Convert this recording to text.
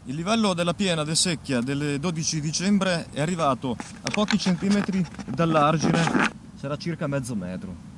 Il livello della piena del Secchia del 12 dicembre è arrivato a pochi centimetri dall'argine, sarà circa mezzo metro.